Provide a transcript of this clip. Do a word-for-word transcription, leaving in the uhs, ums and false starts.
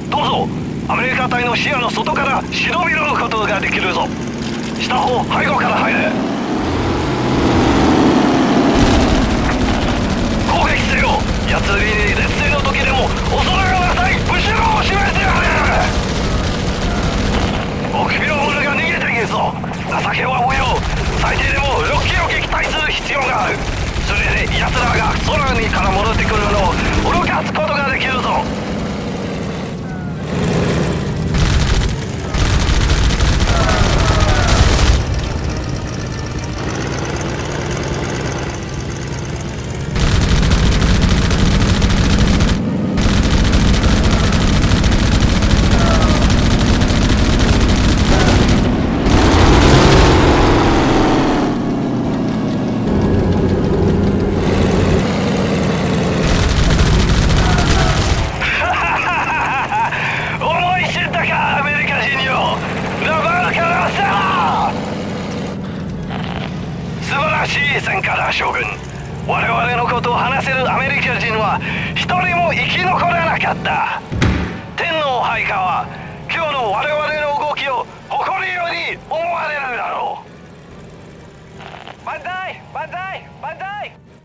どうぞ。アメリカ隊の視野の外から忍び寄ることができるぞ。下方背後から入れ。攻撃せよ。奴に劣勢の時でも恐れがなさい。後ろを示してやれ。臆病者が逃げているぞ。情けは無用。最低でもろっキロ撃退する必要がある。それで奴らが空にから戻ってくるのを脅かすことができるぞ。戦果だ将軍。我々のことを話せるアメリカ人は一人も生き残らなかった。天皇陛下は今日の我々の動きを誇りように思われるだろう。万歳万歳万歳。